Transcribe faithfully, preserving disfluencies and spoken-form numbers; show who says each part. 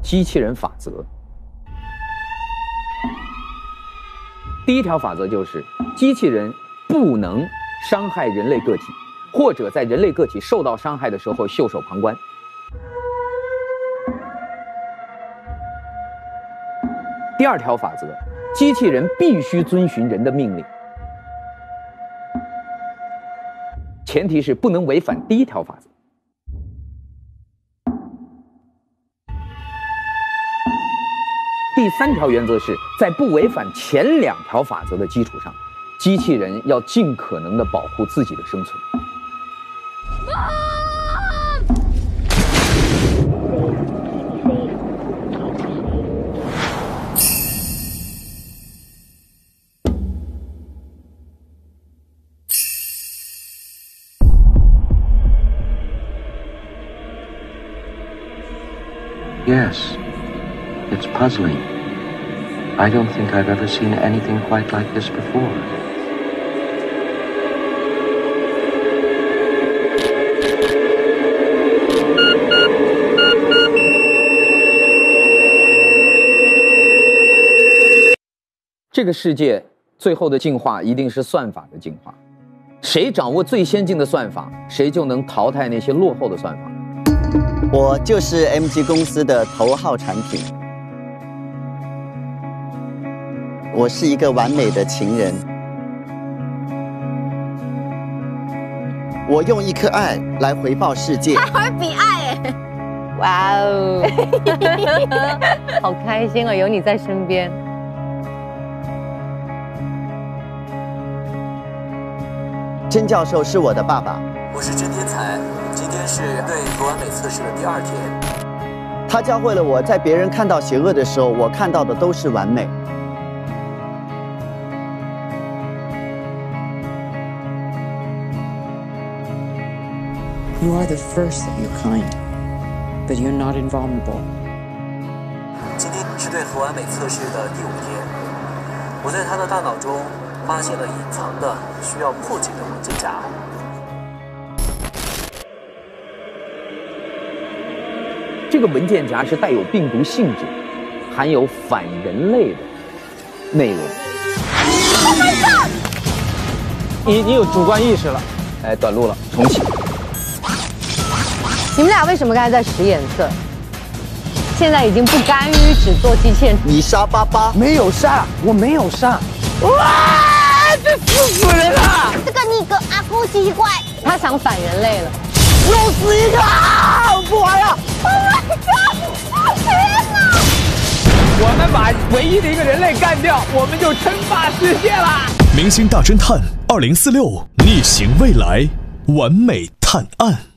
Speaker 1: 机器人法则。第一条法则就是，机器人不能伤害人类个体，或者在人类个体受到伤害的时候袖手旁观。第二条法则，机器人必须遵循人的命令，前提是不能违反第一条法则。第三条原则是在不违反前两条法则的基础上，机器人要尽可能地保护自己的生存。
Speaker 2: Yes, it's puzzling. I don't think I've ever seen anything quite like this before.
Speaker 1: "这个世界最后的进化一定是算法的进化，谁掌握最先进的算法，谁就能淘汰那些落后的算法。
Speaker 3: 我就是 M G 公司的头号产品。我是一个完美的情人。我用一颗爱来回报世界。
Speaker 4: 还会比爱哎！
Speaker 5: 哇哦，好开心哦，有你在身边。
Speaker 3: 甄教授是我的爸爸。
Speaker 6: 我是甄天才。今天是对核完美测试的第二天。
Speaker 3: 他教会了我在别人看到邪恶的时候，我看到的都是完美。
Speaker 7: You are the first of your kind, but you're not invulnerable.
Speaker 6: 今天是对核完美测试的第五天，我在他的大脑中发现了隐藏的需要破解的文件夹。
Speaker 1: 这个文件夹是带有病毒性质，含有反人类的内容。
Speaker 4: Oh my god！
Speaker 1: 你你有主观意识了，哎，短路了，重启。
Speaker 5: 你们俩为什么刚才在使眼色？现在已经不甘于只做机器人。
Speaker 3: 你杀巴巴？
Speaker 1: 没有杀，我没有杀。哇，这死死人了！
Speaker 4: 这个你个阿公奇怪，
Speaker 5: 他想反人类了。
Speaker 3: 又死一个！啊，不玩了
Speaker 4: ！Oh my god！ 天哪！
Speaker 1: 我们把唯一的一个人类干掉，我们就称霸世界啦！
Speaker 8: 明星大侦探二零四六，逆行未来，完美探案。